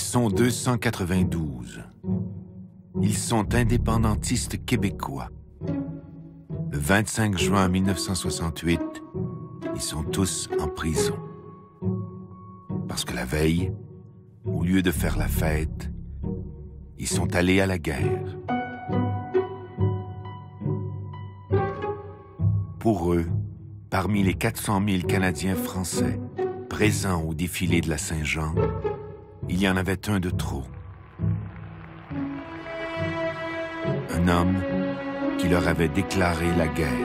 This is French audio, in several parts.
sont 292. Ils sont indépendantistes québécois. Le 25 juin 1968, ils sont tous en prison. Parce que la veille, au lieu de faire la fête, ils sont allés à la guerre. Pour eux, parmi les 400 000 Canadiens français présents au défilé de la Saint-Jean, il y en avait un de trop. Un homme qui leur avait déclaré la guerre.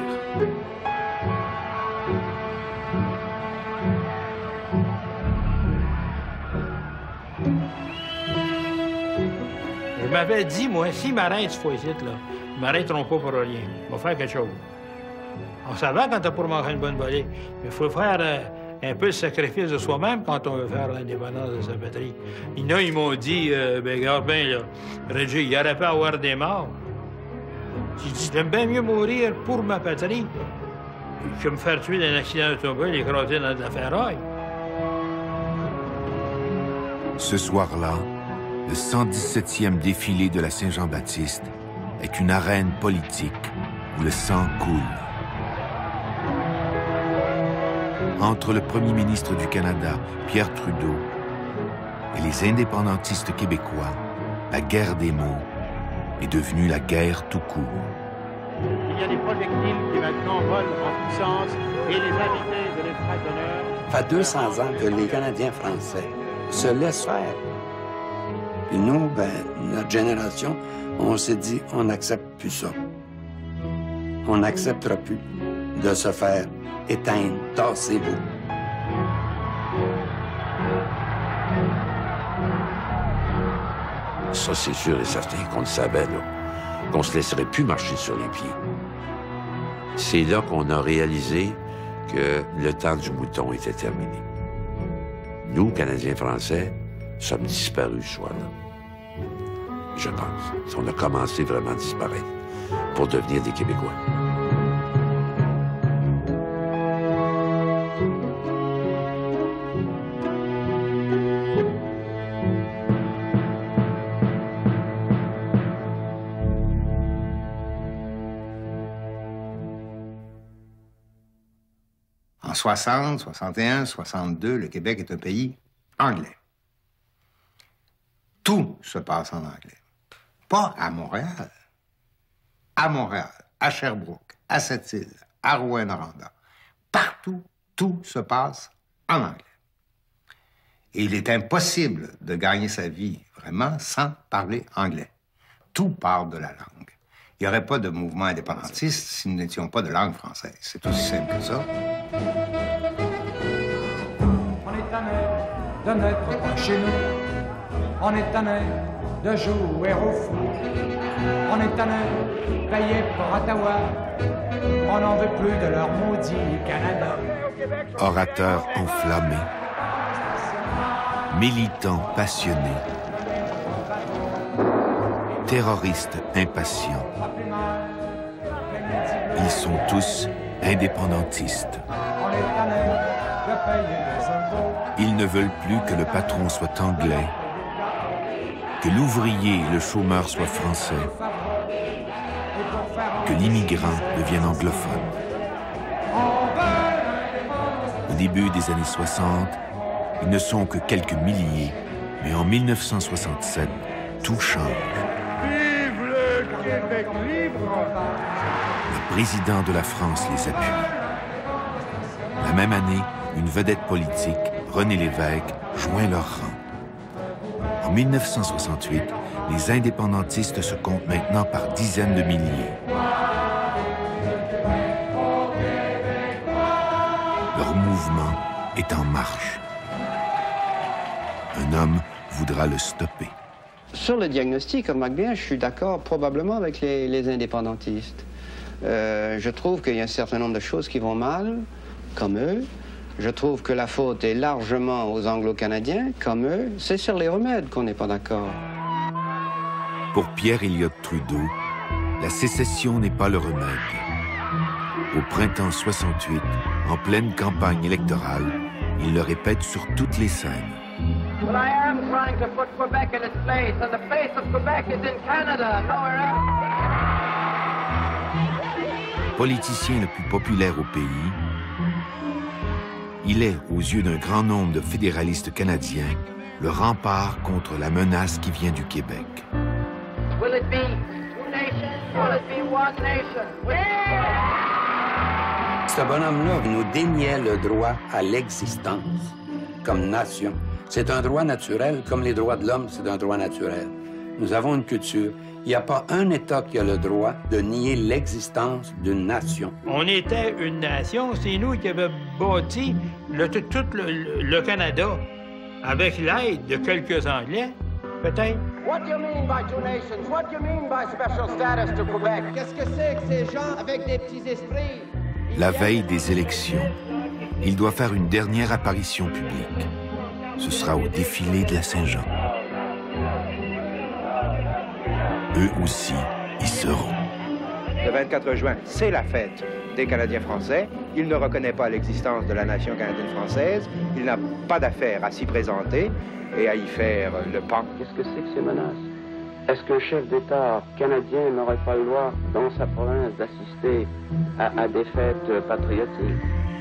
Je m'avais dit, moi, s'ils m'arrêtent ce fois-ci, là, ils m'arrêteront pas pour rien. Il va faire quelque chose. On savait quand t'as pour manger une bonne volée, mais il faut faire un peu le sacrifice de soi-même quand on veut faire l'indépendance de sa patrie. Il y en a, ils m'ont dit, ben, regarde bien, là, Reggie, il aurait pas à avoir des morts. J'ai dit, j'aime bien mieux mourir pour ma patrie que me faire tuer dans un accident d'automobile et écraser dans de la ferraille. Ce soir-là, le 117e défilé de la Saint-Jean-Baptiste est une arène politique où le sang coule. Entre le premier ministre du Canada, Pierre Trudeau, et les indépendantistes québécois, la guerre des mots est devenue la guerre tout court. Il y a des projectiles qui maintenant volent en puissance et les invités de l'estrade d'honneur... Ça fait 200 ans que les Canadiens français se laissent faire. Puis nous, ben, notre génération, on s'est dit, on n'accepte plus ça. On n'acceptera plus de se faire éteindre, tassez-vous. Ça, c'est sûr et certain qu'on le savait, là, qu'on se laisserait plus marcher sur les pieds. C'est là qu'on a réalisé que le temps du mouton était terminé. Nous, Canadiens français, sommes disparus ce soir-là. Je pense. On a commencé vraiment à disparaître pour devenir des Québécois. En 60, 61, 62, le Québec est un pays anglais. Tout se passe en anglais. Pas à Montréal. À Montréal, à Sherbrooke, à Sept-Îles, à Rouyn-Noranda. Partout, tout se passe en anglais. Et il est impossible de gagner sa vie, vraiment, sans parler anglais. Tout part de la langue. Il n'y aurait pas de mouvement indépendantiste si nous n'étions pas de langue française. C'est aussi simple que ça. On est tanné de n'être pas chez nous. On est tanné de jouer au foot. On est tanné payé pour Ottawa. On n'en veut plus de leur maudit Canada. Orateurs enflammés, militants passionnés, terroristes impatients. Ils sont tous indépendantistes. Ils ne veulent plus que le patron soit anglais, que l'ouvrier et le chômeur soient français, que l'immigrant devienne anglophone. Au début des années 60, ils ne sont que quelques milliers, mais en 1967, tout change. Vive le Québec libre! Le président de la France les appuie. La même année, une vedette politique, René Lévesque, joint leur rang. En 1968, les indépendantistes se comptent maintenant par dizaines de milliers. Leur mouvement est en marche. Un homme voudra le stopper. Sur le diagnostic, remarque bien, je suis d'accord probablement avec les indépendantistes. Je trouve qu'il y a un certain nombre de choses qui vont mal, comme eux. Je trouve que la faute est largement aux Anglo-Canadiens, comme eux. C'est sur les remèdes qu'on n'est pas d'accord. Pour Pierre Elliott Trudeau, la sécession n'est pas le remède. Au printemps 68, en pleine campagne électorale, il le répète sur toutes les scènes. Well, I am trying to put Quebec in its place, and the place of Quebec is in Canada, nowhere else. Politicien le plus populaire au pays, il est, aux yeux d'un grand nombre de fédéralistes canadiens, le rempart contre la menace qui vient du Québec. Will it be two nations? Will it be one nation? Ce bonhomme-là nous déniait le droit à l'existence comme nation. C'est un droit naturel, comme les droits de l'homme, c'est un droit naturel. Nous avons une culture. Il n'y a pas un État qui a le droit de nier l'existence d'une nation. On était une nation, c'est nous qui avions bâti tout le Canada avec l'aide de quelques Anglais, peut-être. What do you mean by two nations? What do you mean by special status to Quebec? Qu'est-ce que c'est que ces gens avec des petits esprits? La veille des élections, il doit faire une dernière apparition publique. Ce sera au défilé de la Saint-Jean. Eux aussi y seront. Le 24 juin, c'est la fête des Canadiens français. Il ne reconnaît pas l'existence de la nation canadienne-française. Il n'a pas d'affaire à s'y présenter et à y faire le pan. Qu'est-ce que c'est que ces menaces? Est-ce qu'un chef d'État canadien n'aurait pas le droit, dans sa province, d'assister à des fêtes patriotiques?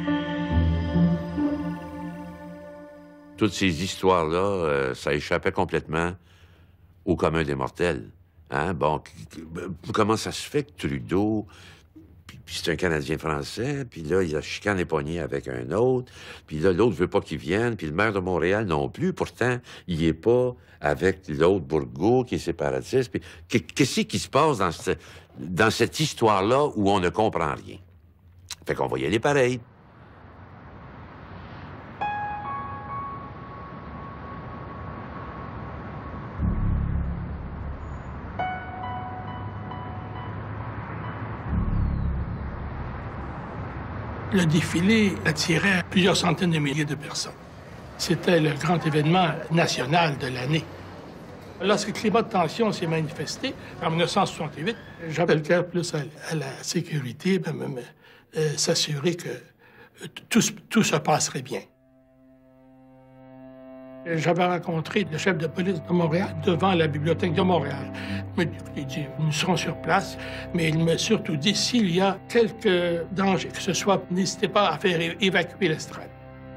Toutes ces histoires-là, ça échappait complètement au commun des mortels. Hein? Bon, comment ça se fait que Trudeau, puis c'est un Canadien français, puis là, il a chicane les poignets avec un autre, puis là, l'autre veut pas qu'il vienne, puis le maire de Montréal non plus. Pourtant, il est pas avec l'autre Bourgault qui est séparatiste. Puis qu'est-ce qui se passe dans cette histoire-là où on ne comprend rien? Fait qu'on va y aller pareil. Le défilé attirait plusieurs centaines de milliers de personnes. C'était le grand événement national de l'année. Lorsque le climat de tension s'est manifesté, en 1968, j'avais le cœur plus à la sécurité, s'assurer que tout se passerait bien. J'avais rencontré le chef de police de Montréal devant la bibliothèque de Montréal. Il dit, nous serons sur place, mais il m'a surtout dit, s'il y a quelque danger que ce soit, n'hésitez pas à faire évacuer l'estrade.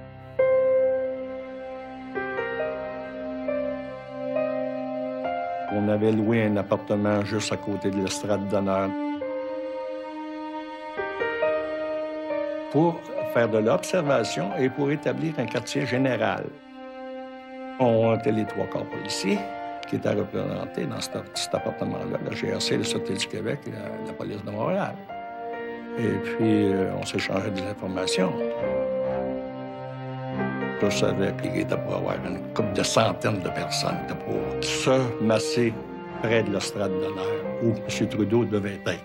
On avait loué un appartement juste à côté de l'estrade d'honneur pour faire de l'observation et pour établir un quartier général. On était les 3 quarts policiers qui étaient représentés dans cet appartement-là, la GRC, le Sûreté du Québec et la police de Montréal. Et puis, on s'échangeait des informations. Je savais qu'il était pour avoir une couple de centaines de personnes pour se masser près de l'estrade d'honneur où M. Trudeau devait être.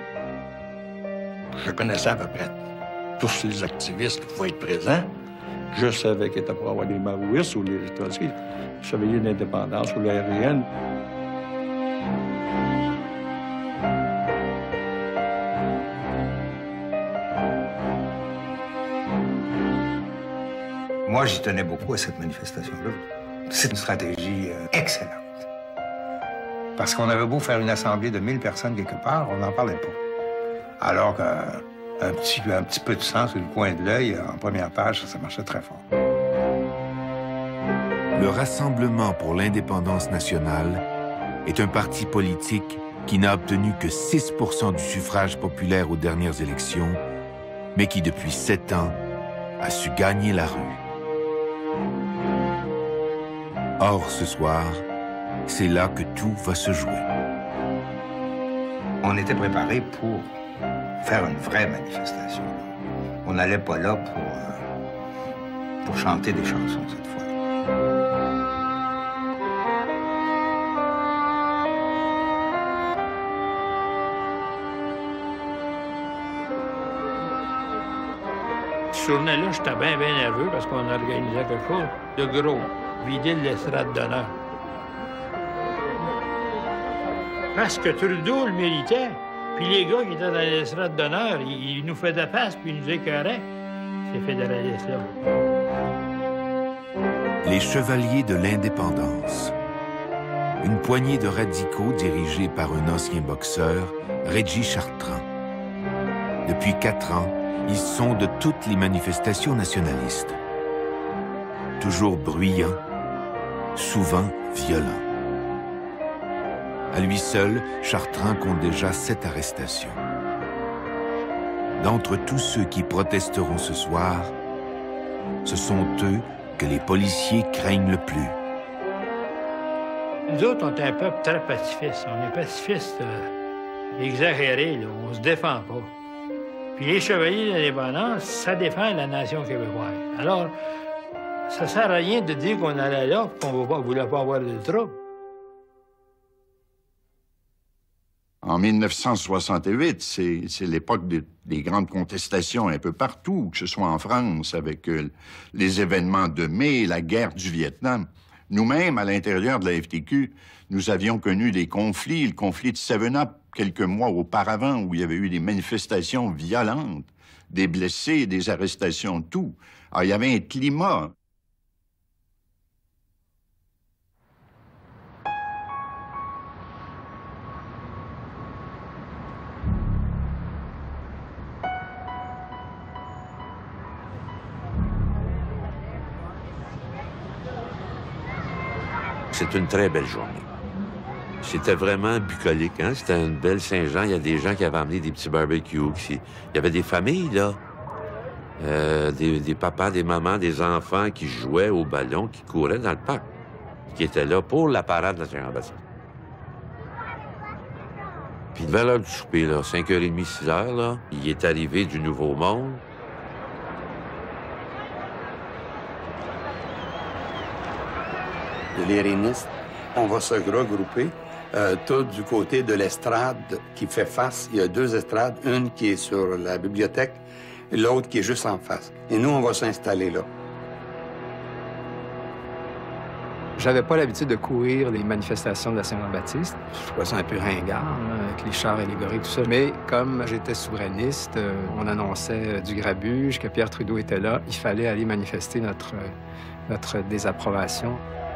Je connaissais à peu près tous les activistes qui pouvaient être présents. Je savais qu'il était pour avoir les maoïstes ou les chevaliers d'indépendance ou l'aérienne. Moi, j'y tenais beaucoup à cette manifestation-là. C'est une stratégie excellente. Parce qu'on avait beau faire une assemblée de 1000 personnes quelque part, on n'en parlait pas. Alors qu'un petit peu de sang sur le coin de l'œil, en première page, ça marchait très fort. Le Rassemblement pour l'indépendance nationale est un parti politique qui n'a obtenu que 6 % du suffrage populaire aux dernières élections, mais qui, depuis 7 ans, a su gagner la rue. Or, ce soir, c'est là que tout va se jouer. On était préparés pour faire une vraie manifestation. On n'allait pas là pour chanter des chansons cette fois. Ce journée-là, j'étais bien nerveux parce qu'on organisait quelque chose de gros, vider l'estrade d'honneur. Parce que Trudeau le méritait. Puis les gars qui étaient dans l'estrade d'honneur, ils nous faisaient face puis ils nous écœuraient, ces fédéralistes-là. Les Chevaliers de l'Indépendance. Une poignée de radicaux dirigés par un ancien boxeur, Régis Chartrand. Depuis 4 ans, ils sont de toutes les manifestations nationalistes. Toujours bruyants, souvent violents. À lui seul, Chartrand compte déjà 7 arrestations. D'entre tous ceux qui protesteront ce soir, ce sont eux que les policiers craignent le plus. Nous autres, on est un peuple très pacifiste. On est pacifiste exagéré, là. On se défend pas. Puis les Chevaliers de l'Indépendance, ça défend la nation québécoise. Alors, ça sert à rien de dire qu'on allait là et qu'on ne voulait pas avoir de troubles. En 1968, c'est l'époque des grandes contestations un peu partout, que ce soit en France, avec les événements de mai, la guerre du Vietnam. Nous-mêmes, à l'intérieur de la FTQ, nous avions connu des conflits, le conflit de Seven-Up, quelques mois auparavant, où il y avait eu des manifestations violentes, des blessés, des arrestations, tout. Alors, il y avait un climat. C'est une très belle journée. C'était vraiment bucolique, hein? C'était une belle Saint-Jean. Il y a des gens qui avaient amené des petits barbecues. Il y avait des familles, là. Des papas, des mamans, des enfants qui jouaient au ballon, qui couraient dans le parc, qui étaient là pour la parade de la Saint-Jean-Baptiste. Puis vers l'heure du souper, là, 5h30, 6h, là, il est arrivé du Nouveau Monde. Les rénistes, on va se regrouper tout du côté de l'estrade qui fait face. Il y a 2 estrades, une qui est sur la bibliothèque et l'autre qui est juste en face. Et nous, on va s'installer là. J'avais pas l'habitude de courir les manifestations de la Saint-Jean-Baptiste. Je trouvais ça un peu ringard, là, avec les chars allégoriques, tout ça. Mais comme j'étais souverainiste, on annonçait du grabuge, que Pierre Trudeau était là, il fallait aller manifester notre désapprobation.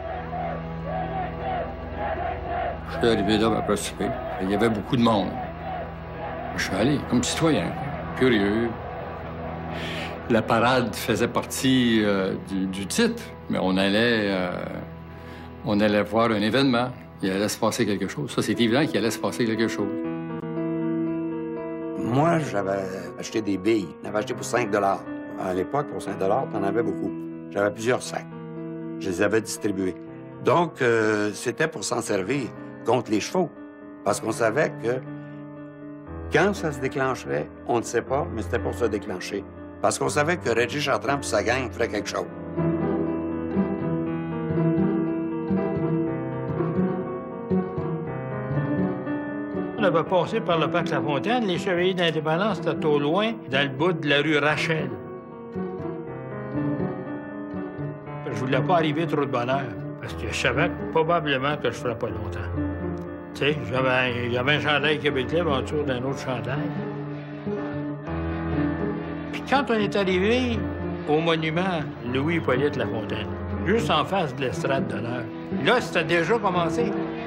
Je suis arrivé là après le souper. Il y avait beaucoup de monde. Je suis allé comme citoyen, curieux. La parade faisait partie du titre, mais on allait voir un événement. Il allait se passer quelque chose. Ça, c'est évident qu'il allait se passer quelque chose. Moi, j'avais acheté des billes. J'en avais acheté pour 5 $. À l'époque, pour 5 $, t'en avais beaucoup. J'avais plusieurs sacs. Je les avais distribués. Donc, c'était pour s'en servir contre les chevaux. Parce qu'on savait que quand ça se déclencherait, on ne sait pas, mais c'était pour se déclencher. Parce qu'on savait que Régis Chartrand et sa gang ferait quelque chose. On avait passé par le parc La Fontaine. Les Chevaliers d'Indépendance étaient au loin, dans le bout de la rue Rachel. Je voulais pas arriver trop de bonne heure, parce que je savais probablement que je ne ferais pas longtemps. Tu sais, j'avais un chandail Québec libre en dessous d'un autre chandail. Puis quand on est arrivé au monument Louis-Hippolyte Lafontaine, juste en face de l'estrade d'honneur, là, c'était déjà commencé.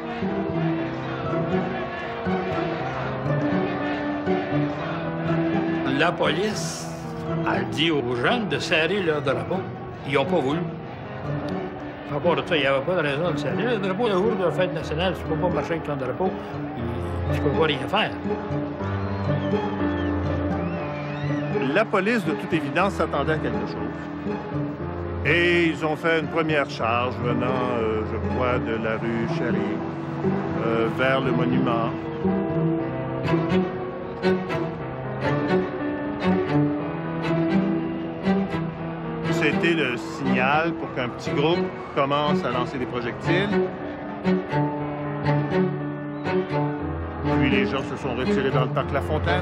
La police a dit aux jeunes de serrer leur drapeau. Ils n'ont pas voulu. Par rapport à ça, il n'y avait pas de raison de serrer. Le drapeau, le jour de la fête nationale, tu ne peux pas marcher avec ton drapeau. Tu ne peux pas rien faire. La police, de toute évidence, s'attendait à quelque chose. Et ils ont fait une première charge venant, je crois, de la rue Chéry vers le monument. C'était le signal pour qu'un petit groupe commence à lancer des projectiles. Puis les gens se sont retirés dans le parc La Fontaine.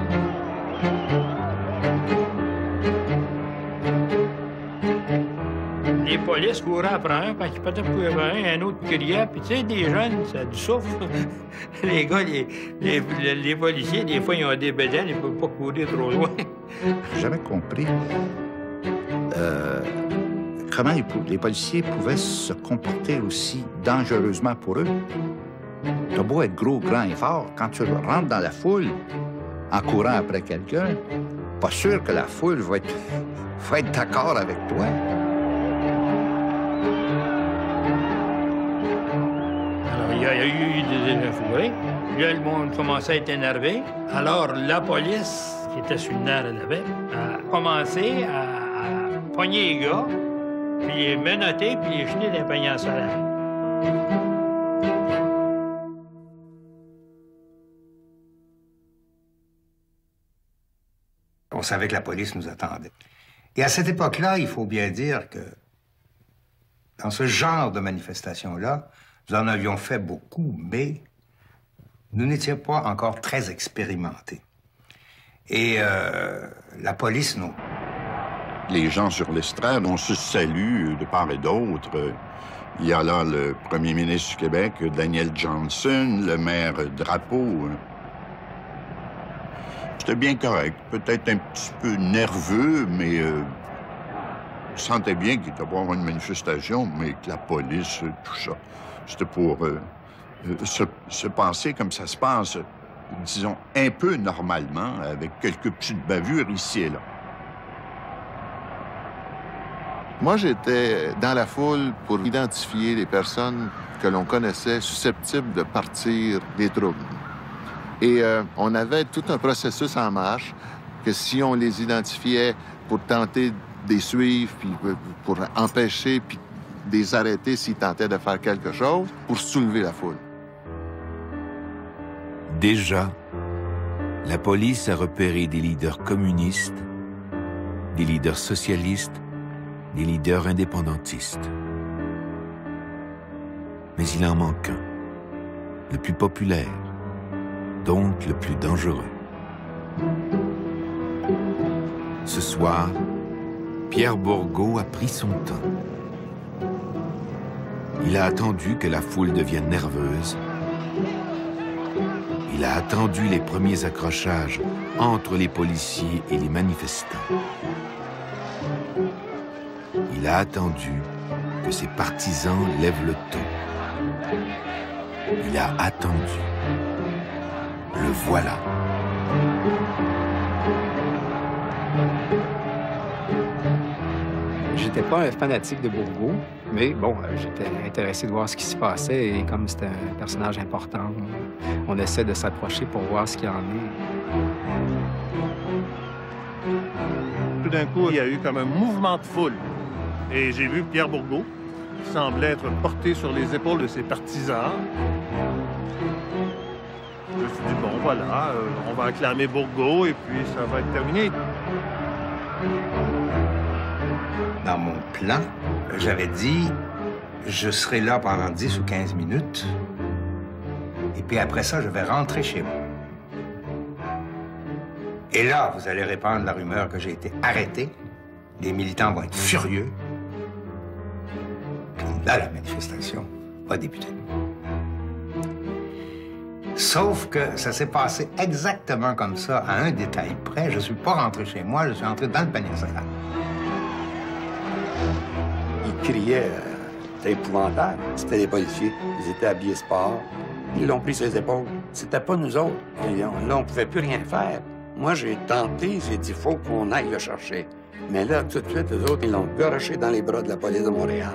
Les polices couraient après un, quand ils peut-être couraient un autre criait, puis tu sais, des jeunes, ça a du souffle. Les gars, les policiers, des fois, ils ont des bédaines, ils ne peuvent pas courir trop loin. J'avais compris comment les policiers pouvaient se comporter aussi dangereusement pour eux. T'as beau être gros, grand et fort, quand tu rentres dans la foule en courant après quelqu'un, pas sûr que la foule va être d'accord avec toi. Alors, il y a eu des échauffourées. Là, le monde commençait à être énervé. Alors, la police, qui était sur le nerf de la bête, a commencé à pogner les gars, puis les menotter, puis les jeter dans les paniers en salade. On savait que la police nous attendait. Et à cette époque-là, il faut bien dire que dans ce genre de manifestation-là, nous en avions fait beaucoup, mais nous n'étions pas encore très expérimentés. Et la police, non. Les gens sur l'estrade, on se salue de part et d'autre. Il y a là le premier ministre du Québec, Daniel Johnson, le maire Drapeau. C'était bien correct. Peut-être un petit peu nerveux, mais je sentais bien qu'il devait y avoir une manifestation, mais que la police, tout ça, c'était pour se passer comme ça se passe, disons, un peu normalement, avec quelques petites bavures ici et là. Moi, j'étais dans la foule pour identifier les personnes que l'on connaissait susceptibles de partir des troubles. Et on avait tout un processus en marche que si on les identifiait pour tenter de les suivre, puis pour empêcher, puis de les arrêter s'ils tentaient de faire quelque chose, pour soulever la foule. Déjà, la police a repéré des leaders communistes, des leaders socialistes, des leaders indépendantistes. Mais il en manque un, le plus populaire, donc le plus dangereux. Ce soir, Pierre Bourgault a pris son temps. Il a attendu que la foule devienne nerveuse. Il a attendu les premiers accrochages entre les policiers et les manifestants. Il a attendu que ses partisans lèvent le ton. Il a attendu. Le voilà. J'étais pas un fanatique de Bourgault, mais bon, j'étais intéressé de voir ce qui se passait et comme c'était un personnage important, on essaie de s'approcher pour voir ce qu'il y en est. Tout d'un coup, il y a eu comme un mouvement de foule. Et j'ai vu Pierre Bourgault, qui semblait être porté sur les épaules de ses partisans. Je me suis dit, bon, voilà, on va acclamer Bourgault et puis ça va être terminé. Dans mon plan, j'avais dit, je serai là pendant 10 ou 15 minutes, et puis après ça, je vais rentrer chez moi. Et là, vous allez répandre la rumeur que j'ai été arrêté, les militants vont être furieux, puis là, la manifestation va débuter. Sauf que ça s'est passé exactement comme ça, à un détail près. Je ne suis pas rentré chez moi, je suis entré dans le panier à salade. Ils criaient, c'était épouvantable. C'était les policiers, ils étaient habillés sport. Ils l'ont pris sur les épaules. C'était pas nous autres. Et là, on ne pouvait plus rien faire. Moi, j'ai tenté, j'ai dit, faut qu'on aille le chercher. Mais là, tout de suite, eux autres, ils l'ont garoché dans les bras de la police de Montréal.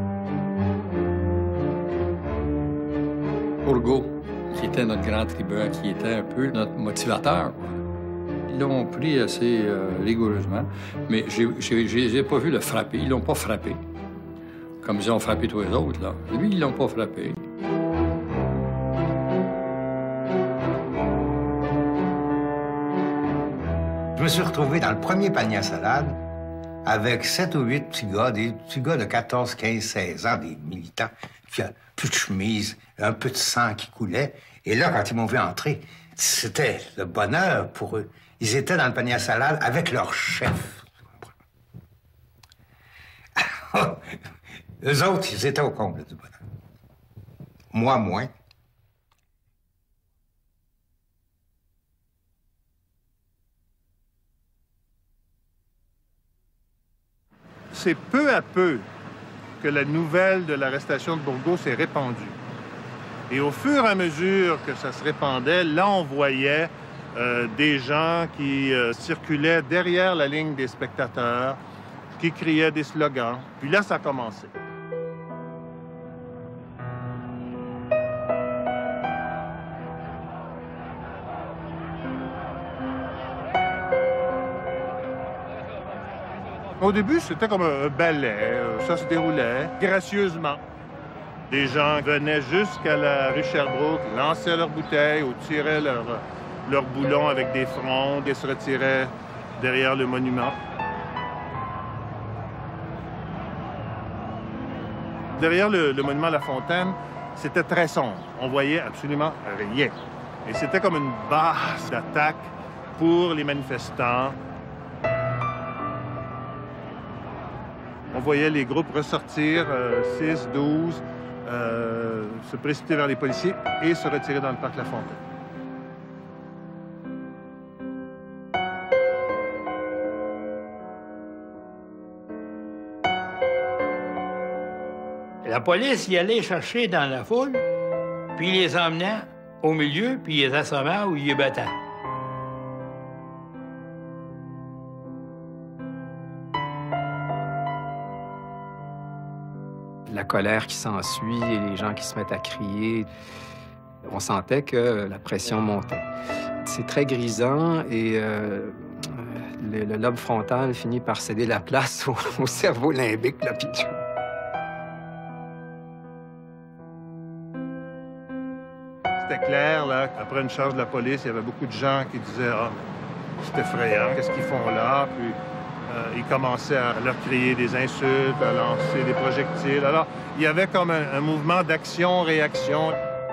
Bourgault, qui était notre grand tribun, qui était un peu notre motivateur. Ils l'ont pris assez rigoureusement, mais je les ai pas vus le frapper. Ils l'ont pas frappé, comme ils ont frappé tous les autres, là. Lui, ils l'ont pas frappé. Je me suis retrouvé dans le premier panier à salade avec 7 ou 8 petits gars, des petits gars de 14, 15, 16 ans, des militants, qui avaient plus de chemise, un peu de sang qui coulait. Et là, quand ils m'ont vu entrer, c'était le bonheur pour eux. Ils étaient dans le panier à salade avec leur chef. Eux autres, ils étaient au comble du bonheur. Moi, moins. C'est peu à peu que la nouvelle de l'arrestation de Bourgault s'est répandue. Et au fur et à mesure que ça se répandait, là, on voyait des gens qui circulaient derrière la ligne des spectateurs, qui criaient des slogans. Puis là, ça a commencé. Au début, c'était comme un ballet. Ça se déroulait gracieusement. Des gens venaient jusqu'à la rue Sherbrooke, lançaient leurs bouteilles ou tiraient leurs boulons avec des frondes et se retiraient derrière le monument. Derrière le monument La Fontaine, c'était très sombre. On voyait absolument rien. Et c'était comme une base d'attaque pour les manifestants. On voyait les groupes ressortir, 6, 12, se précipiter vers les policiers et se retirer dans le parc La Fontaine. La police y allait chercher dans la foule, puis il les emmenait au milieu, puis ils les assommaient ou ils les battaient. La colère qui s'ensuit et les gens qui se mettent à crier, on sentait que la pression montait. C'est très grisant et le lobe frontal finit par céder la place au cerveau limbique, là, puis tout. C'était clair, là, après une charge de la police, il y avait beaucoup de gens qui disaient « Ah, c'est effrayant, qu'est-ce qu'ils font là? » Puis ils commençaient à leur crier des insultes, à lancer des projectiles. Alors, il y avait comme un mouvement d'action-réaction.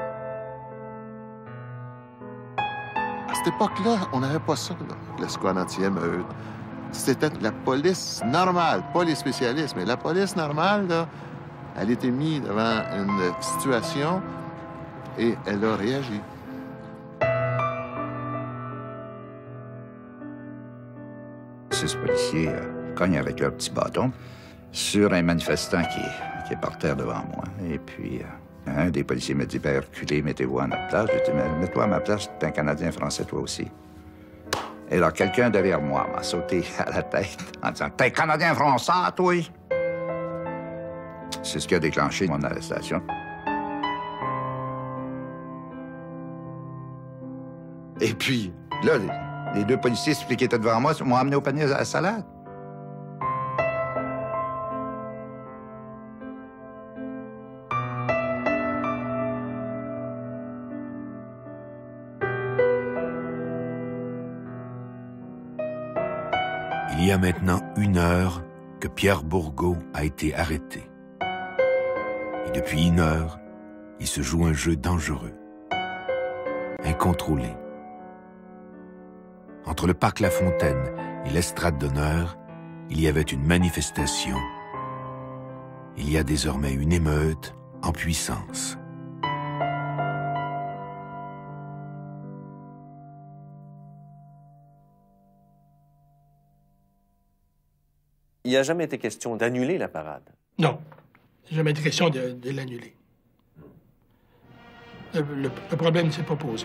À cette époque-là, on n'avait pas ça, là, le squad anti-émeute. C'était la police normale, pas les spécialistes, mais la police normale, là, elle était mise devant une situation et elle a réagi. Ces policiers cognent avec leur petit bâton sur un manifestant qui est par terre devant moi. Et puis, un des policiers me dit, « Ben, reculez, mettez-vous à notre place. » J'ai dit, « Mets-toi à ma place, t'es un Canadien français, toi aussi. » Et là, quelqu'un derrière moi m'a sauté à la tête en disant, « T'es Canadien français, toi? » C'est ce qui a déclenché mon arrestation. Et puis, là, les deux policiers, celui qui était devant moi, m'ont amené au panier à salade. Il y a maintenant 1 heure que Pierre Bourgault a été arrêté. Et depuis 1 heure, il se joue un jeu dangereux, incontrôlé. Entre le parc La Fontaine et l'estrade d'honneur, il y avait une manifestation. Il y a désormais une émeute en puissance. Il n'y a jamais été question d'annuler la parade. Non, il n'a jamais été question de l'annuler. Le problème ne s'est pas posé.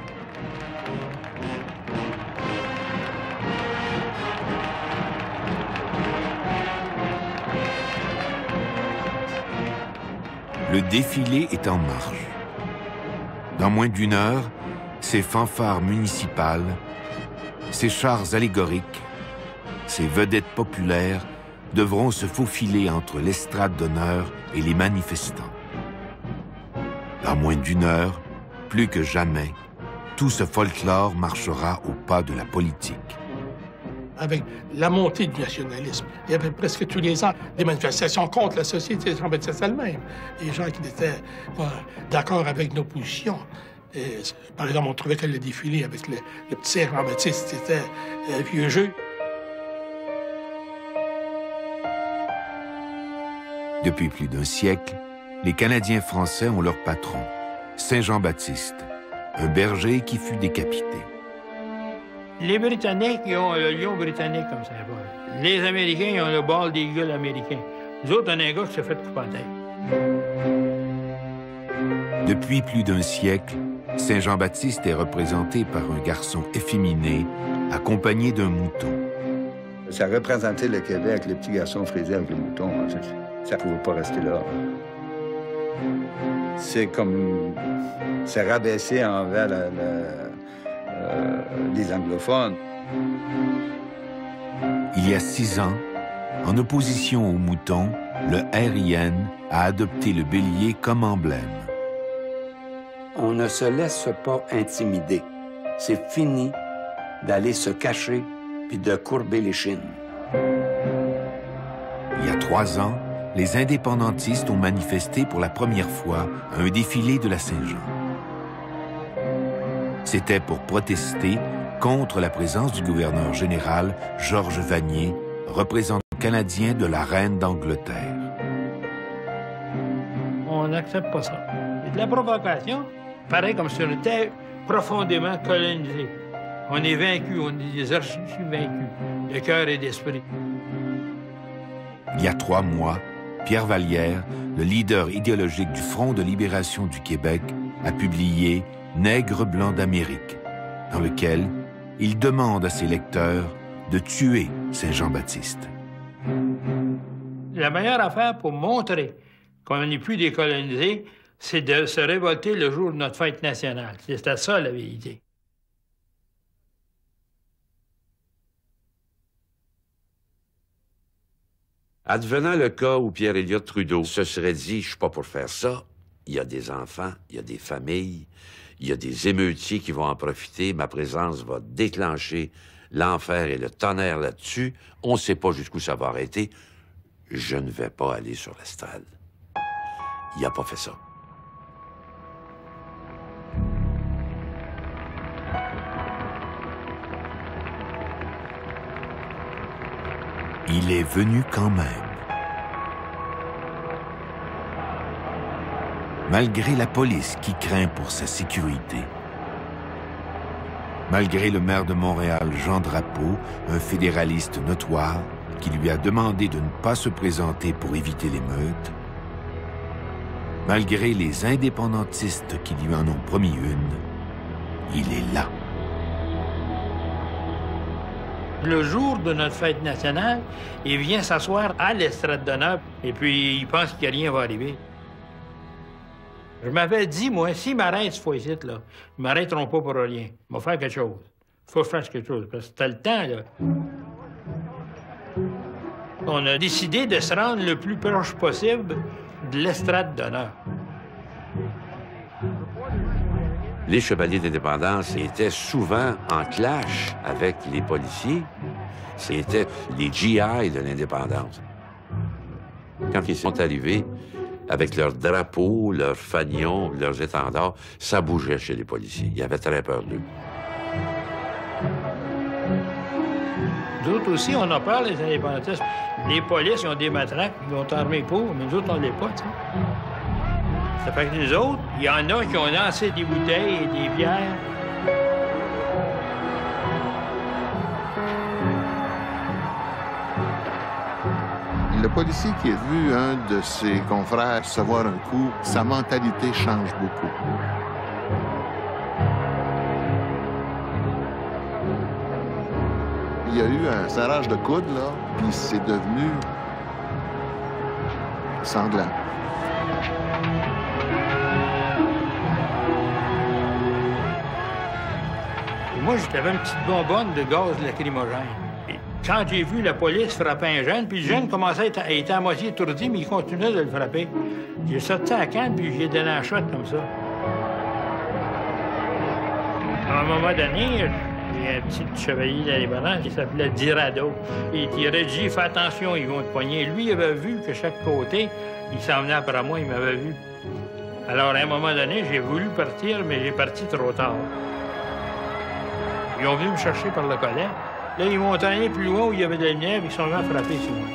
Le défilé est en marche. Dans moins d'1 heure, ces fanfares municipales, ces chars allégoriques, ces vedettes populaires devront se faufiler entre l'estrade d'honneur et les manifestants. Dans moins d'1 heure, plus que jamais, tout ce folklore marchera au pas de la politique. Avec la montée du nationalisme, il y avait presque tous les ans des manifestations contre la société Jean-Baptiste elle-même. Des gens qui n'étaient pas d'accord avec nos positions. Et, par exemple, on trouvait que le défilé avec le petit Jean-Baptiste, c'était un vieux jeu. Depuis plus d'1 siècle, les Canadiens français ont leur patron, Saint Jean-Baptiste, un berger qui fut décapité. Les Britanniques, ils ont le lion britannique comme symbole. Les Américains, ils ont le Bald Eagle américain. Nous autres, on a un gars qui s'est fait couper la tête. Depuis plus d'un siècle, Saint-Jean-Baptiste est représenté par un garçon efféminé accompagné d'un mouton. Ça représentait le Québec, les petits garçons frisés avec le mouton. Ça ne pouvait pas rester là. C'est comme... C'est rabaissé envers les anglophones. Il y a 6 ans, en opposition au mouton, le RIN a adopté le bélier comme emblème. On ne se laisse pas intimider. C'est fini d'aller se cacher puis de courber les chines. Il y a 3 ans, les indépendantistes ont manifesté pour la première fois à un défilé de la Saint-Jean. C'était pour protester contre la présence du gouverneur général Georges Vanier, représentant canadien de la reine d'Angleterre. On n'accepte pas ça. C'est de la provocation, pareil comme si on était profondément colonisé. On est vaincu, on est des archis vaincus, de cœur et d'esprit. Il y a 3 mois, Pierre Vallière, le leader idéologique du Front de libération du Québec, a publié « Nègre blanc d'Amérique », dans lequel il demande à ses lecteurs de tuer Saint-Jean-Baptiste. La meilleure affaire pour montrer qu'on n'est plus décolonisé, c'est de se révolter le jour de notre fête nationale. C'était ça, la vérité. Advenant le cas où Pierre Elliott Trudeau se serait dit « Je suis pas pour faire ça », il y a des enfants, il y a des familles, il y a des émeutiers qui vont en profiter, ma présence va déclencher l'enfer et le tonnerre là-dessus, on ne sait pas jusqu'où ça va arrêter, je ne vais pas aller sur l'estrade. Il n'a pas fait ça. Il est venu quand même. Malgré la police qui craint pour sa sécurité. Malgré le maire de Montréal, Jean Drapeau, un fédéraliste notoire, qui lui a demandé de ne pas se présenter pour éviter l'émeute. Malgré les indépendantistes qui lui en ont promis une, il est là. Le jour de notre fête nationale, il vient s'asseoir à l'estrade d'honneur et puis il pense que rien va arriver. Je m'avais dit, moi, s'ils m'arrêtent ce fois-ci, là, ils ne m'arrêteront pas pour rien. Ils vont faire quelque chose. Il faut que je fasse quelque chose, parce que c'était le temps, là. On a décidé de se rendre le plus proche possible de l'estrade d'honneur. Les chevaliers d'indépendance étaient souvent en clash avec les policiers. C'était les GI de l'indépendance. Quand ils sont arrivés, avec leurs drapeaux, leurs fanions, leurs étendards, ça bougeait chez les policiers. Ils avaient très peur d'eux. Nous autres aussi, on a peur, les indépendantistes. Les polices, ils ont des matraques, ils ont armé pour, mais nous autres, on ne l'est pas, tu sais. Ça fait que nous autres, il y en a qui ont lancé des bouteilles et des bières. Le policier qui a vu un de ses confrères recevoir un coup, sa mentalité change beaucoup. Il y a eu un serrage de coude, là, puis c'est devenu sanglant. Et moi, j'avais une petite bonbonne de gaz lacrymogène. Et quand j'ai vu la police frapper un jeune, puis le jeune commençait à être à moitié étourdi, mais il continuait de le frapper. J'ai sorti à la canne, puis j'ai donné un shot comme ça. À un moment donné, il y a un petit chevalier d'indépendance qui s'appelait Dirado. Il tirait, dit, fais attention, ils vont te poigner. Lui, il avait vu que chaque côté, il s'en venait après moi, il m'avait vu. Alors, à un moment donné, j'ai voulu partir, mais j'ai parti trop tard. Ils ont venu me chercher par le collet. Là, ils m'ont entraîné plus loin où il y avait de la lumière, puis ils sont venus frapper sur moi.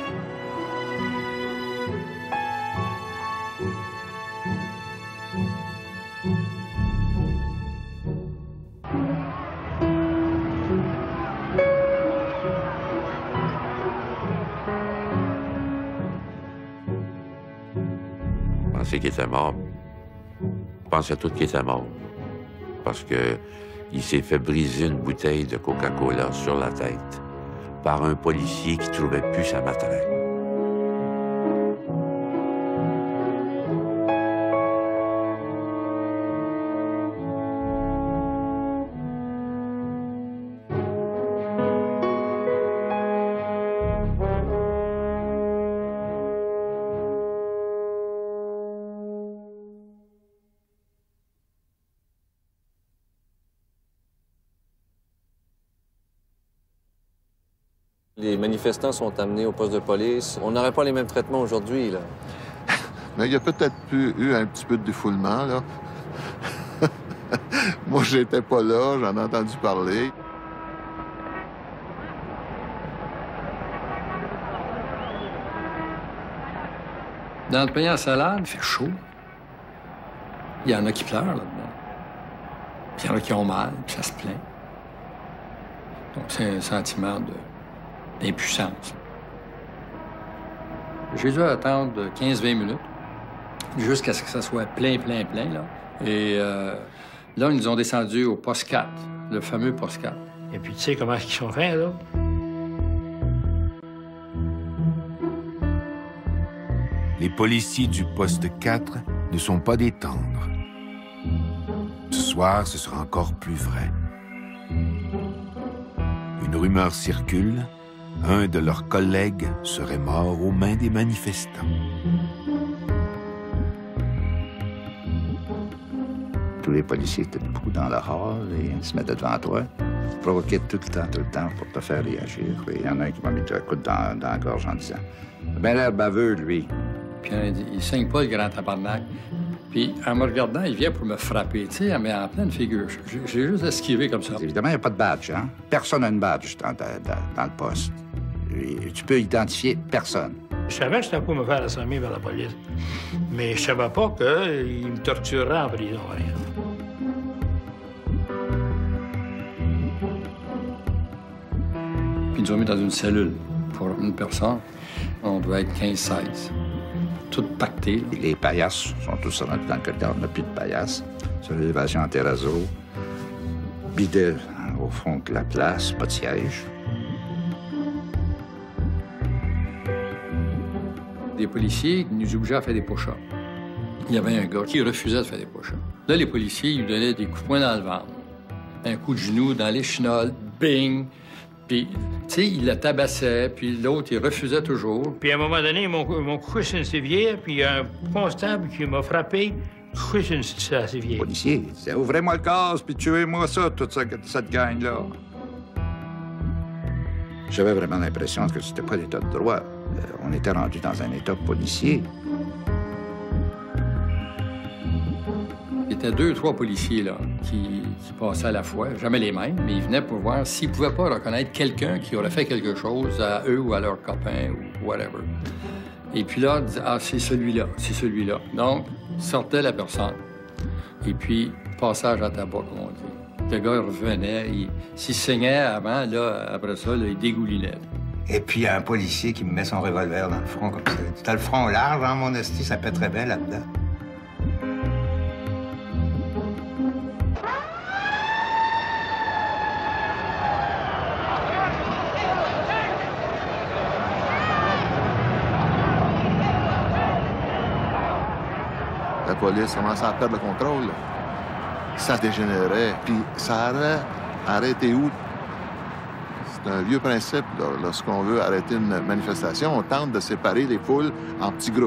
pensaient qu'il était mort. Ils pensaient tous qu'il était mort. Parce que il s'est fait briser une bouteille de Coca-Cola sur la tête par un policier qui trouvait plus sa matraque. Les manifestants sont amenés au poste de police. On n'aurait pas les mêmes traitements aujourd'hui, là. Mais il y a peut-être eu un petit peu de défoulement, là. Moi, j'étais pas là, j'en ai entendu parler. Dans le panier à salade, il fait chaud. Il y en a qui pleurent là-dedans. Puis il y en a qui ont mal, puis ça se plaint. Donc c'est un sentiment d'impuissance. J'ai dû attendre 15-20 minutes jusqu'à ce que ça soit plein, là. Et là, ils nous ont descendu au poste 4, le fameux poste 4. Et puis, tu sais comment ils sont faits, là? Les policiers du poste 4 ne sont pas des tendres. Ce soir, ce sera encore plus vrai. Une rumeur circule, un de leurs collègues serait mort aux mains des manifestants. Tous les policiers étaient debout dans le hall et ils se mettaient devant toi. Ils provoquaient tout le temps pour te faire réagir. Et il y en a un qui m'a mis un coup dans la gorge en disant « Ben l'air baveux, lui. » Puis il saigne pas, le grand tabarnak. Puis en me regardant, il vient pour me frapper, tu sais, elle met en pleine figure. J'ai juste esquivé comme ça. Évidemment, il n'y a pas de badge, hein? Personne n'a une badge dans le poste. Et tu peux identifier personne. Je savais que c'était pour me faire assommer par la police. Mais je savais pas qu'ils me tortureraient en prison. Puis ils nous ont mis dans une cellule pour une personne. On doit être 15-16. Tout pacté. Là. Les paillasses sont tous rentrés dans le corridor. On n'a plus de paillasses. Sur l'élévation en terrazzo. Bidet au fond de la place, pas de siège. Les policiers nous obligeaient à faire des push-ups. Il y avait un gars qui refusait de faire des push-ups. Là, les policiers ils lui donnaient des coups de poing dans le ventre. Un coup de genou dans les chenolles, bing! Puis, tu sais, il le tabassait, puis l'autre, il refusait toujours. Puis à un moment donné, ils m'ont couché sur une civière, puis il y a un constable qui m'a frappé, couché sur la civière. Policier, il disait « Ouvrez-moi le gaz, puis tuez-moi ça, toute cette gang-là. » J'avais vraiment l'impression que c'était pas l'état de droit. On était rendu dans un état policier. Il y était 2 ou 3 policiers là, qui passaient à la fois, jamais les mêmes, mais ils venaient pour voir s'ils pouvaient pas reconnaître quelqu'un qui aurait fait quelque chose à eux ou à leurs copains ou whatever. Et puis là, ils disaient « Ah, c'est celui-là, c'est celui-là. » Donc, sortait la personne. Et puis, passage à tabac, comme on dit. Le gars revenait, s'il saignait avant, là, après ça, là, il dégoulinait. Et puis, il y a un policier qui me met son revolver dans le front comme ça. T'as le front large, hein, mon esti, ça pèterait bien là-dedans. La police commençait à perdre le contrôle. Ça dégénérait. Puis ça aurait arrêté où? C'est un vieux principe. Là. Lorsqu'on veut arrêter une manifestation, on tente de séparer les foules en petits groupes.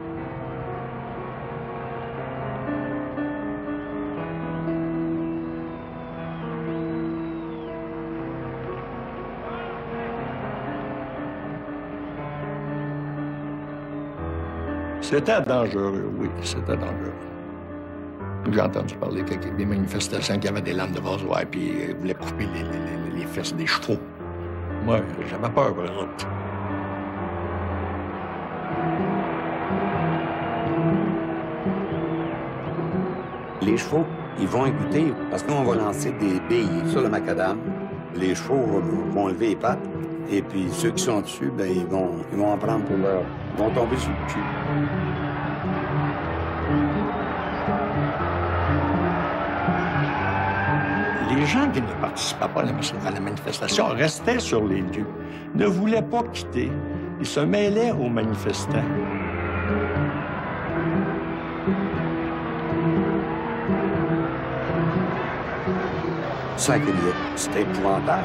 C'était dangereux, oui, c'était dangereux. J'ai entendu parler des manifestations qui avaient des lames de rasoir puis ils voulaient couper les fesses des chevaux. Moi, j'avais peur pour eux autres. Les chevaux, ils vont écouter parce qu'on va lancer des billes sur le macadam. Les chevaux vont lever les pattes et puis ceux qui sont dessus, ben ils vont en prendre pour leur... Ils vont tomber sur le cul. gens qui ne participaient pas à la manifestation restaient sur les lieux, ne voulaient pas quitter. Ils se mêlaient aux manifestants. Saint-Éliot, c'était épouvantable.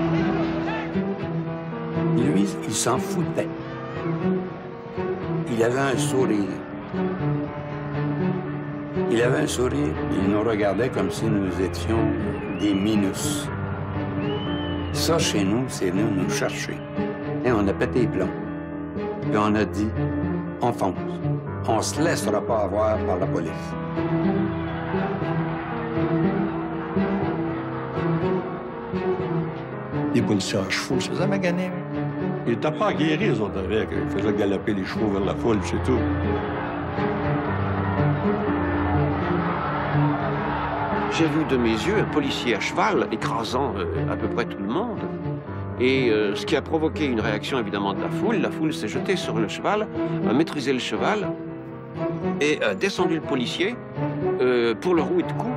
Lui, il s'en foutait. Il avait un sourire. Il avait un sourire, il nous regardait comme si nous étions des minus. Ça, chez nous, c'est venu nous chercher. Et on a pété les plombs. Puis on a dit, on fonce. On se laissera pas avoir par la police. Les policiers à chevaux, ça m'a gagné. Ils n'étaient pas aguerris, les autres, avec. Ils faisaient galoper les chevaux vers la foule, c'est tout. J'ai vu de mes yeux un policier à cheval écrasant à peu près tout le monde. Et ce qui a provoqué une réaction évidemment de la foule s'est jetée sur le cheval, a maîtrisé le cheval et a descendu le policier pour le rouer de coups.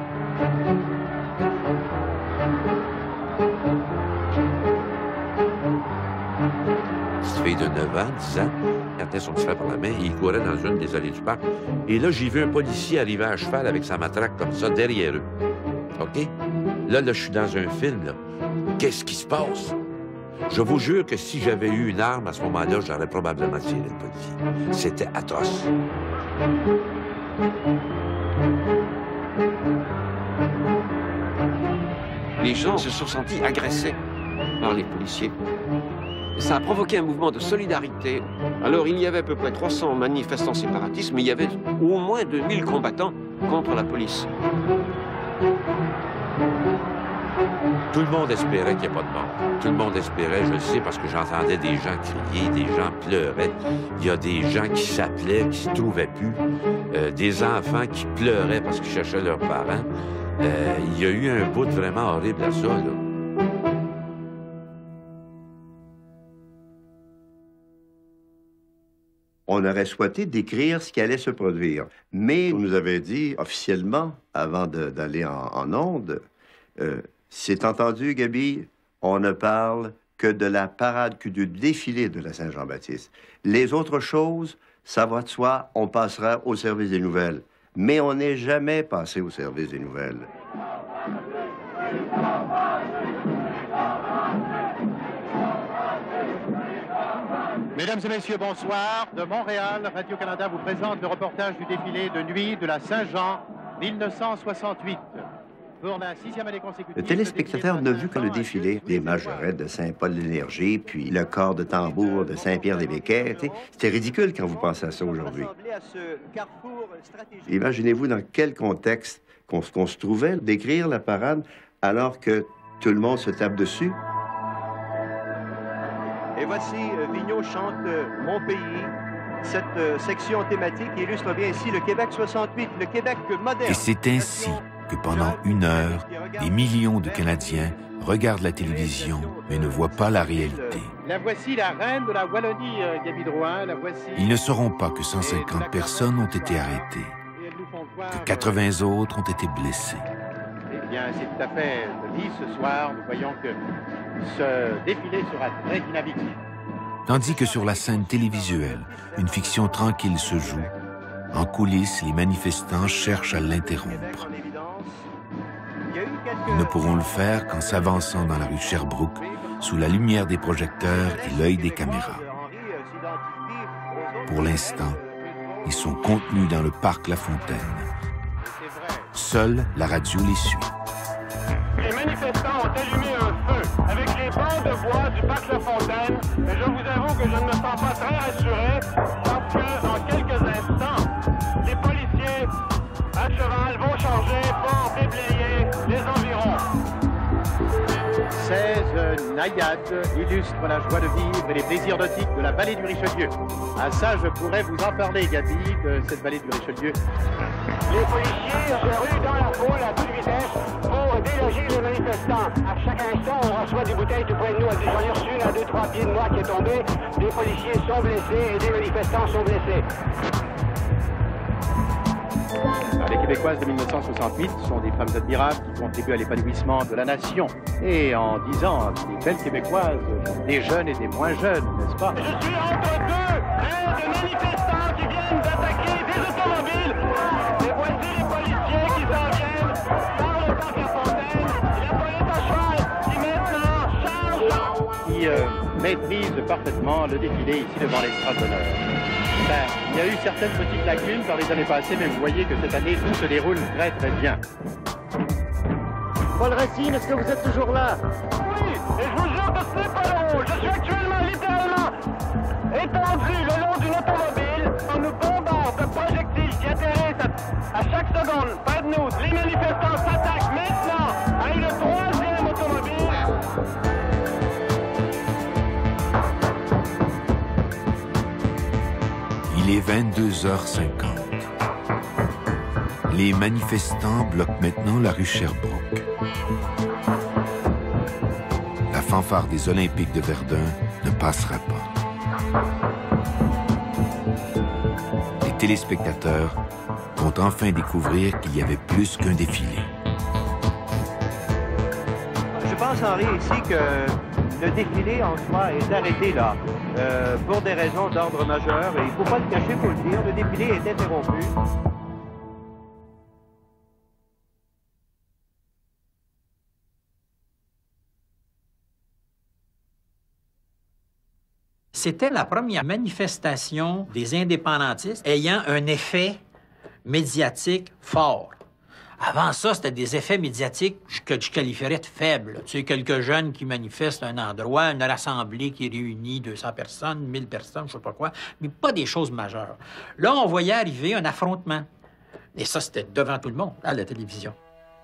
Cette fille de 9 ans, 10 ans, gardait son petit frère par la main et il courait dans une des allées du parc. Et là, j'ai vu un policier arriver à cheval avec sa matraque comme ça, derrière eux. OK? Là, je suis dans un film, là. Qu'est-ce qui se passe? Je vous jure que si j'avais eu une arme à ce moment-là, j'aurais probablement tiré le policier. C'était atroce. Les gens se sont sentis agressés par les policiers. Ça a provoqué un mouvement de solidarité. Alors, il y avait à peu près 300 manifestants séparatistes, mais il y avait au moins 2000 combattants contre la police. Tout le monde espérait qu'il n'y ait pas de mort. Tout le monde espérait, je le sais, parce que j'entendais des gens crier, des gens pleuraient. Il y a des gens qui s'appelaient, qui se trouvaient plus. Des enfants qui pleuraient parce qu'ils cherchaient leurs parents. Il y a eu un bout vraiment horrible à ça, là. On aurait souhaité décrire ce qui allait se produire. Mais on nous avait dit officiellement, avant d'aller en onde, c'est entendu, Gaby, on ne parle que de la parade, que du défilé de la Saint-Jean-Baptiste. Les autres choses, ça va de soi, on passera au service des nouvelles. Mais on n'est jamais passé au service des nouvelles. Mesdames et messieurs, bonsoir. De Montréal, Radio-Canada vous présente le reportage du défilé de nuit de la Saint-Jean 1968. Pour la 6e année consécutive... Le téléspectateur n'a vu que le défilé des majorettes de Saint-Paul-de-l'Énergie, puis le corps de tambour de Saint-Pierre-des-Béquets. C'était ridicule quand vous pensez à ça aujourd'hui. Imaginez-vous dans quel contexte qu'on se trouvait d'écrire la parade alors que tout le monde se tape dessus. Et voici Vigneault chante Mon pays. Cette section thématique illustre bien ici le Québec 68, le Québec moderne. Et c'est ainsi que pendant 1 heure, des millions de Canadiens regardent la télévision mais ne voient pas la réalité. La voici, la reine de la Wallonie, Gaby Drouin. La voici. Ils ne sauront pas que 150 personnes ont été arrêtées, que 80 autres ont été blessés. Eh bien, c'est tout à fait dit ce soir. Nous voyons que ce défilé sera très dynamique. Tandis que sur la scène télévisuelle, une fiction tranquille se joue, en coulisses, les manifestants cherchent à l'interrompre. Ils ne pourront le faire qu'en s'avançant dans la rue Sherbrooke, sous la lumière des projecteurs et l'œil des caméras. Pour l'instant, ils sont contenus dans le parc La Fontaine. Seule la radio les suit. Les manifestants ont allumé un feu avec les bancs de bois du parc La Fontaine. Et je vous avoue que je ne me sens pas très rassuré parce que dans quelques instants, les policiers à cheval vont charger pour déblayer les environs. 16 naïades illustrent la joie de vivre et les plaisirs nautiques de la vallée du Richelieu. À ça, je pourrais vous en parler, Gaby, de cette vallée du Richelieu. Les policiers se ruent dans la foule à toute vitesse pour déloger les manifestants. À chaque instant, on reçoit des bouteilles tout près de nous. J'en ai reçu une à 2-3 pieds de moi qui est tombée. Des policiers sont blessés et des manifestants sont blessés. L'équipe québécoises de 1968 sont des femmes admirables qui contribuent à l'épanouissement de la nation. Et en disant des belles québécoises, des jeunes et des moins jeunes, n'est-ce pas? Je suis entre deux rangs de manifestants qui viennent d'attaquer des automobiles. Et voici les policiers qui s'en viennent par le parc La Fontaine. Et la police à cheval qui maintenant charge. Qui maîtrise parfaitement le défilé ici devant l'estrade d'honneur. Ben, il y a eu certaines petites lacunes par les années passées, mais vous voyez que cette année, tout se déroule très très bien. Paul Racine, est-ce que vous êtes toujours là? Oui, et je vous jure que ce n'est pas drôle. Je suis actuellement littéralement étendu le long d'une automobile. On nous bombarde de projectiles qui atterrissent à chaque seconde près de nous. Les manifestants s'attaquent maintenant à une troisième automobile. Il est 22h50. Les manifestants bloquent maintenant la rue Sherbrooke. La fanfare des Olympiques de Verdun ne passera pas. Les téléspectateurs vont enfin découvrir qu'il y avait plus qu'un défilé. Je pense, Henri, ici que le défilé en soi est arrêté là, pour des raisons d'ordre majeur. Et il ne faut pas le cacher, il faut le dire, le défilé est interrompu. C'était la première manifestation des indépendantistes ayant un effet médiatique fort. Avant ça, c'était des effets médiatiques que je qualifierais de faibles. Tu sais, quelques jeunes qui manifestent à un endroit, une assemblée qui réunit 200 personnes, 1000 personnes, je sais pas quoi, mais pas des choses majeures. Là, on voyait arriver un affrontement. Et ça, c'était devant tout le monde, à la télévision.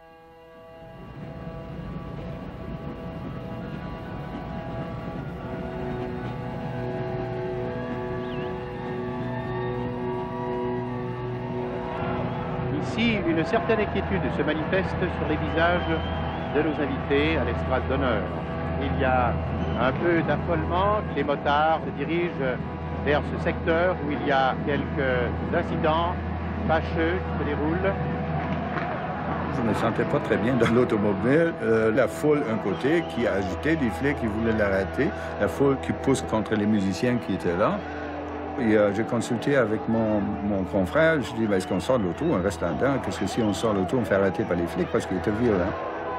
Ici, une certaine inquiétude se manifeste sur les visages de nos invités à l'estrade d'honneur. Il y a un peu d'affolement. Les motards se dirigent vers ce secteur où il y a quelques incidents fâcheux qui se déroulent. Je ne me sentais pas très bien dans l'automobile. La foule, un côté, qui a agité, des flics qui voulaient l'arrêter. La foule qui pousse contre les musiciens qui étaient là. Et j'ai consulté avec mon confrère. Je dis, ben, est-ce qu'on sort de l'auto, on reste là-dedans? Qu'est-ce que si on sort de l'auto, on fait arrêter par les flics parce qu'il était violent?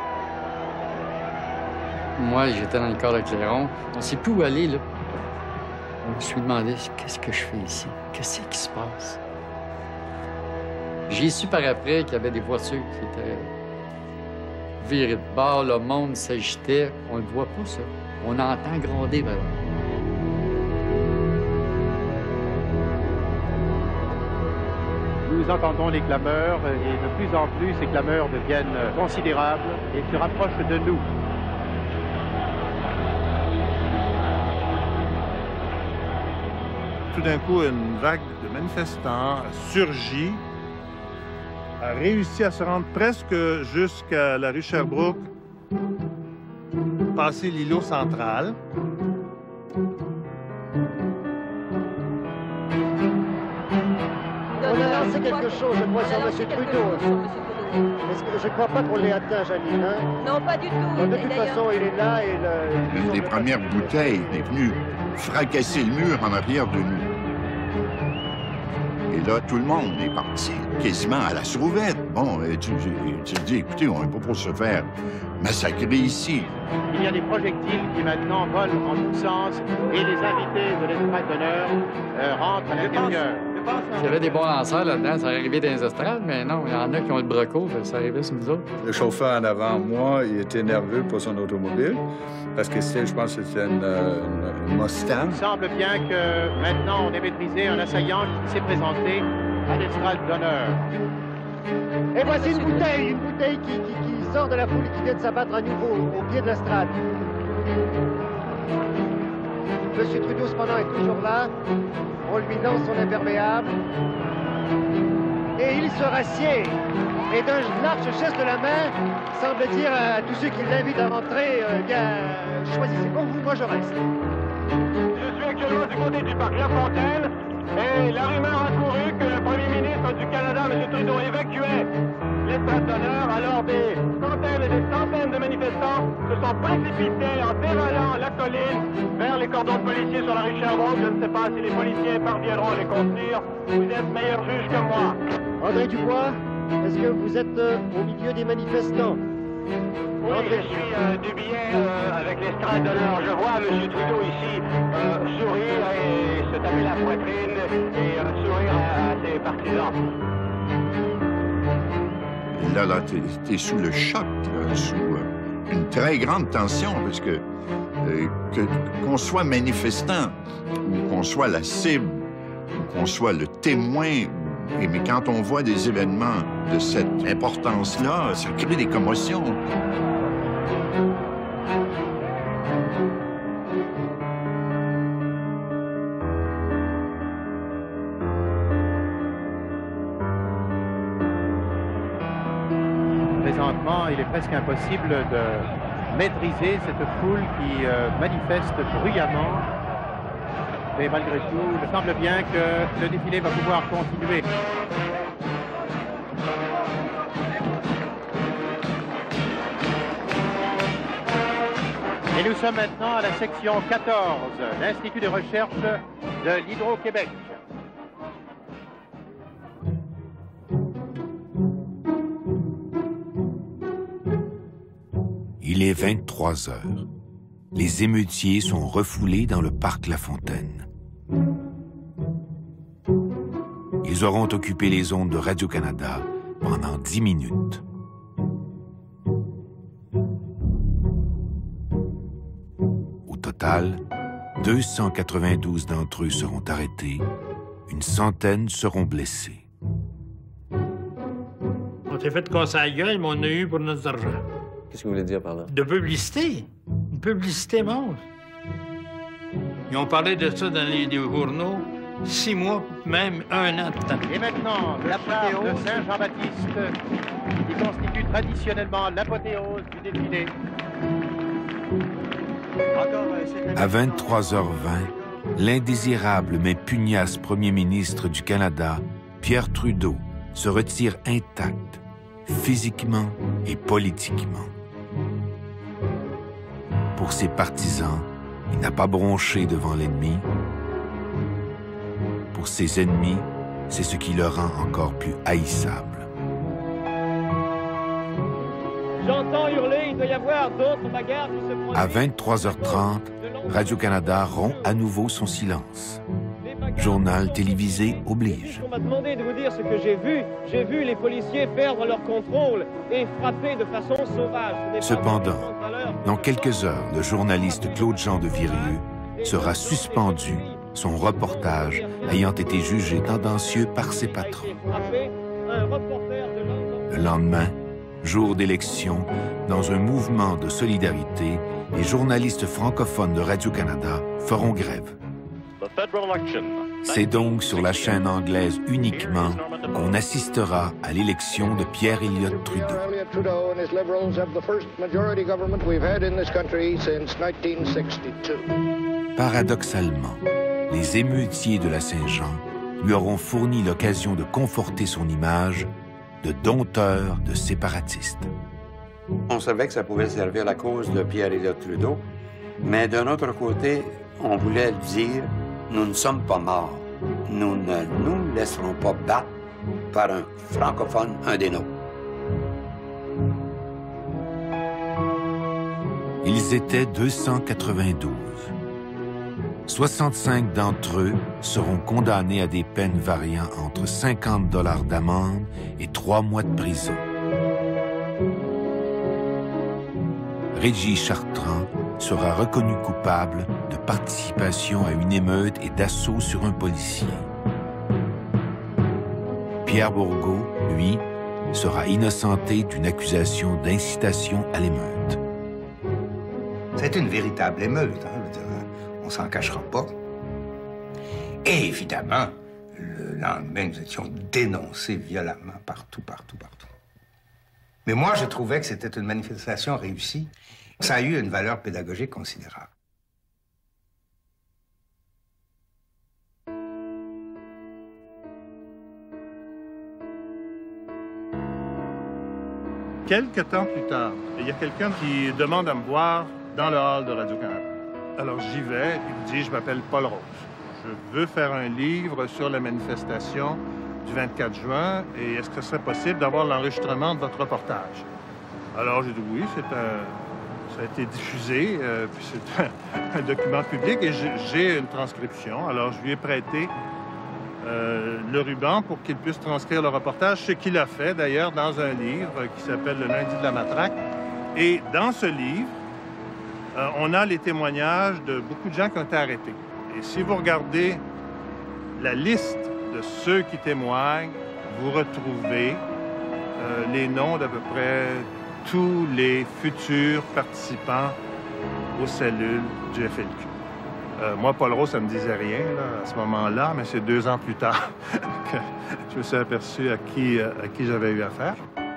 Moi, j'étais dans le corps de Clairon. On ne sait plus où aller, là. Je me suis demandé, qu'est-ce que je fais ici? Qu'est-ce qui se passe? J'ai su par après qu'il y avait des voitures qui étaient virées de bord, le monde s'agitait. On ne le voit pas, ça. On entend gronder, vraiment. Nous entendons les clameurs et de plus en plus, ces clameurs deviennent considérables et se rapprochent de nous. Tout d'un coup, une vague de manifestants surgit, a réussi à se rendre presque jusqu'à la rue Sherbrooke, passer l'îlot central. On a lancé quelque chose, je crois, sur M. Trudeau. Est-ce que je ne crois pas qu'on l'ait atteint, Janine, hein? Non, pas du tout. De toute façon, il est là et Une des premières bouteilles est venue fracasser le mur en arrière de nous. Et là, tout le monde est parti quasiment à la sauvette. Bon, tu te dis, écoutez, on n'est pas pour se faire massacrer ici. Il y a des projectiles qui maintenant volent en tous sens et les invités de l'estrade d'honneur rentrent à l'intérieur. S'il y avait des bons lanceurs là-dedans, ça arrivait dans les estrades, mais non, il y en a qui ont le breco, ça arrivait sur nous autres. Le chauffeur en avant, moi, il était nerveux pour son automobile, parce que je pense que c'était une Mustang. Il semble bien que maintenant on ait maîtrisé un assaillant qui s'est présenté à l'estrade d'honneur. Et voici une bouteille qui sort de la foule et qui vient de s'abattre à nouveau au pied de l'estrade. M. Trudeau, cependant, est toujours là. On lui lance son imperméable. Et il se rassied. Et d'un large geste de la main, semble dire à tous ceux qui l'invitent à rentrer, bien, choisissez pour vous, moi je reste. Je suis actuellement du côté du parc La Fontaine et la rumeur a couru que le premier ministre du Canada, M. Trudeau, évacuait l'estrade d'honneur, alors des centaines et des centaines de manifestants se sont précipités en dévalant la colline vers les cordons de policiers sur la rue Sherbrooke. Je ne sais pas si les policiers parviendront à les contenir. Vous êtes meilleur juge que moi. André Dubois, est-ce que vous êtes au milieu des manifestants? Oui, je suis du billet avec l'estrade d'honneur. Je vois M. Trudeau ici sourire et se taper la poitrine et sourire à ses partisans. Là, t'es sous le choc, là, sous une très grande tension, parce que qu'on soit manifestant, ou qu'on soit la cible, ou qu'on soit le témoin, mais quand on voit des événements de cette importance-là, ça crée des commotions. Présentement, il est presque impossible de maîtriser cette foule qui manifeste bruyamment. Mais malgré tout, il semble bien que le défilé va pouvoir continuer. Et nous sommes maintenant à la section 14, l'Institut de recherche de l'Hydro-Québec. Il est 23 heures. Les émeutiers sont refoulés dans le parc Lafontaine. Ils auront occupé les ondes de Radio-Canada pendant 10 minutes. Au total, 292 d'entre eux seront arrêtés, une centaine seront blessés. On s'est fait casser la gueule, mais on a eu pour notre argent. Qu'est-ce que vous voulez dire par là? De publicité. Une publicité monstre. Ils ont parlé de ça dans les journaux 6 mois, même 1 an de temps. Et maintenant, la charte de Saint-Jean-Baptiste, qui constitue traditionnellement l'apothéose du défilé. À 23h20, l'indésirable mais pugnace premier ministre du Canada, Pierre Trudeau, se retire intact, physiquement et politiquement. Pour ses partisans, il n'a pas bronché devant l'ennemi. Pour ses ennemis, c'est ce qui le rend encore plus haïssable. J'entends hurler, il doit y avoir d'autres bagarres qui se produisent. À 23h30, Radio-Canada rompt à nouveau son silence. Journal télévisé oblige. On m'a demandé de vous dire ce que j'ai vu. J'ai vu les policiers perdre leur contrôle et frapper de façon sauvage. Cependant, dans quelques heures, le journaliste Claude-Jean de Virieu sera suspendu, son reportage ayant été jugé tendancieux par ses patrons. Le lendemain, jour d'élection, dans un mouvement de solidarité, les journalistes francophones de Radio-Canada feront grève. C'est donc sur la chaîne anglaise uniquement qu'on assistera à l'élection de Pierre Elliott Trudeau. Paradoxalement, les émeutiers de la Saint-Jean lui auront fourni l'occasion de conforter son image de dompteur de séparatistes. On savait que ça pouvait servir la cause de Pierre Elliott Trudeau, mais d'un autre côté, on voulait dire « Nous ne sommes pas morts. Nous ne nous laisserons pas battre par un francophone, un des nôtres. » Ils étaient 292. 65 d'entre eux seront condamnés à des peines variant entre 50 $ d'amende et 3 mois de prison. Régis Chartrand sera reconnu coupable de participation à une émeute et d'assaut sur un policier. Pierre Bourgault, lui, sera innocenté d'une accusation d'incitation à l'émeute. C'est une véritable émeute, hein, on s'en cachera pas. Et évidemment, le lendemain, nous étions dénoncés violemment partout. Mais moi, je trouvais que c'était une manifestation réussie. Ça a eu une valeur pédagogique considérable. Quelques temps plus tard, il y a quelqu'un qui demande à me voir dans le hall de Radio-Canada. Alors j'y vais, il me dit, je m'appelle Paul Rose. Je veux faire un livre sur la manifestation du 24 juin et est-ce que ce serait possible d'avoir l'enregistrement de votre reportage? Alors j'ai dit oui, ça a été diffusé, puis c'est un document public et j'ai une transcription. Alors je lui ai prêté le ruban pour qu'il puisse transcrire le reportage, ce qu'il a fait d'ailleurs dans un livre qui s'appelle Le lundi de la matraque. Et dans ce livre, on a les témoignages de beaucoup de gens qui ont été arrêtés. Et si vous regardez la liste de ceux qui témoignent, vous retrouvez les noms d'à peu près tous les futurs participants aux cellules du FLQ. Moi, Paul Rose, ça ne me disait rien là, à ce moment-là, mais c'est 2 ans plus tard que je me suis aperçu à qui j'avais eu affaire.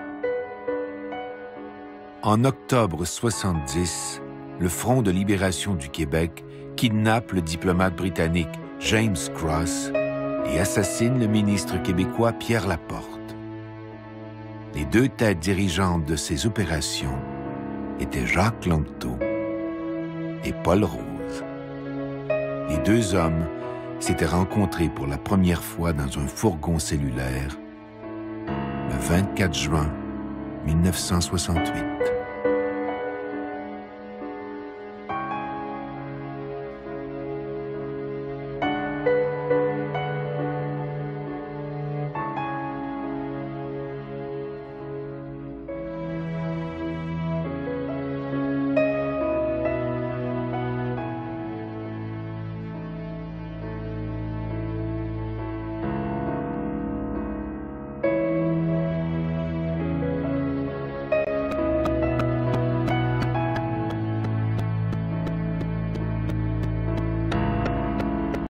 En octobre 70, le Front de libération du Québec kidnappe le diplomate britannique James Cross et assassine le ministre québécois Pierre Laporte. Les 2 têtes dirigeantes de ces opérations étaient Jacques Lanto et Paul Rose. Les 2 hommes s'étaient rencontrés pour la première fois dans un fourgon cellulaire le 24 juin 1968.